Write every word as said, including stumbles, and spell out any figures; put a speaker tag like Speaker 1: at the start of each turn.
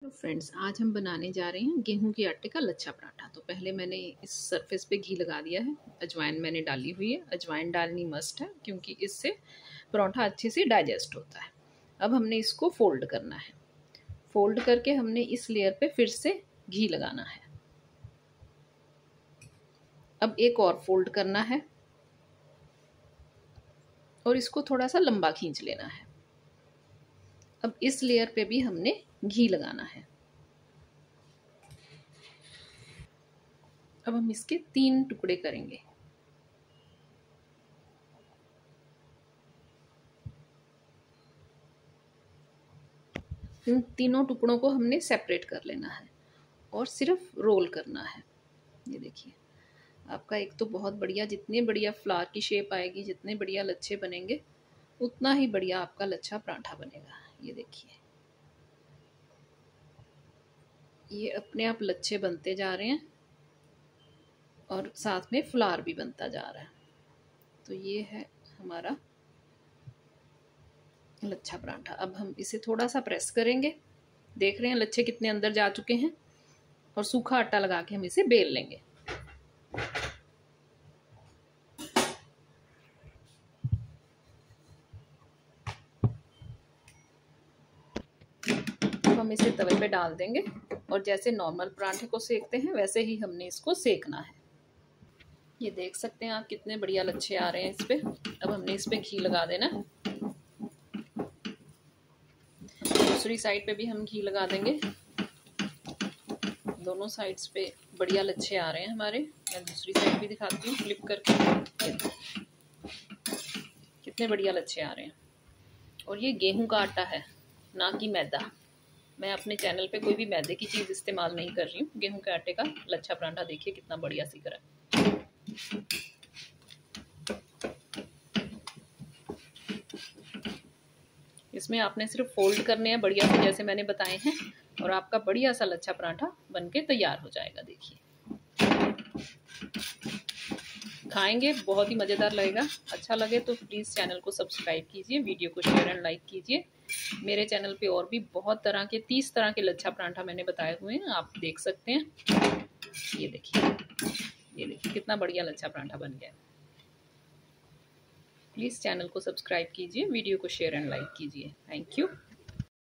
Speaker 1: तो फ्रेंड्स, आज हम बनाने जा रहे हैं गेहूं के आटे का लच्छा पराठा। तो पहले मैंने इस सरफेस पे घी लगा दिया है। अजवाइन मैंने डाली हुई है। अजवाइन डालनी मस्ट है क्योंकि इससे पराठा अच्छे से डाइजेस्ट होता है। अब हमने इसको फोल्ड करना है। फोल्ड करके हमने इस लेयर पे फिर से घी लगाना है। अब एक और फोल्ड करना है और इसको थोड़ा सा लंबा खींच लेना है। अब इस लेयर पे भी हमने घी लगाना है। अब हम इसके तीन टुकड़े करेंगे। इन तीनों टुकड़ों को हमने सेपरेट कर लेना है और सिर्फ रोल करना है। ये देखिए, आपका एक तो बहुत बढ़िया, जितने बढ़िया फ्लावर की शेप आएगी, जितने बढ़िया लच्छे बनेंगे, उतना ही बढ़िया आपका लच्छा पराठा बनेगा। ये देखिए, ये अपने आप लच्छे बनते जा रहे हैं और साथ में फ्लावर भी बनता जा रहा है। तो ये है हमारा लच्छा पराठा। अब हम इसे थोड़ा सा प्रेस करेंगे। देख रहे हैं लच्छे कितने अंदर जा चुके हैं। और सूखा आटा लगा के हम इसे बेल लेंगे। अब हम इसे तवे पे डाल देंगे और जैसे नॉर्मल पराठे को सेकते हैं वैसे ही हमने इसको सेकना है। ये देख सकते हैं आप कितने बढ़िया लच्छे आ रहे हैं इस पे। अब हमने इस पे घी लगा देना। दूसरी साइड पे भी हम घी लगा देंगे। दोनों साइड्स पे बढ़िया लच्छे आ रहे हैं हमारे। मैं दूसरी साइड भी दिखाती हूँ फ्लिप करके। कितने बढ़िया लच्छे आ रहे हैं। और ये गेहूं का आटा है, ना कि मैदा। मैं अपने चैनल पे कोई भी मैदे की चीज़ इस्तेमाल नहीं कर रही हूँ। गेहूं के आटे का लच्छा पराठा देखिए कितना बढ़िया सीख रहा है। इसमें आपने सिर्फ फोल्ड करने हैं बढ़िया से, जैसे मैंने बताए हैं, और आपका बढ़िया सा लच्छा पराठा बनके तैयार हो जाएगा। देखिए, खाएंगे बहुत ही मज़ेदार लगेगा। अच्छा लगे तो प्लीज़ चैनल को सब्सक्राइब कीजिए, वीडियो को शेयर एंड लाइक कीजिए। मेरे चैनल पे और भी बहुत तरह के तीस तरह के लच्छा पराठा मैंने बताए हुए हैं, आप देख सकते हैं। ये देखिए, ये देखिए कितना बढ़िया लच्छा पराठा बन गया। प्लीज़ चैनल को सब्सक्राइब कीजिए, वीडियो को शेयर एंड लाइक कीजिए। Thank you.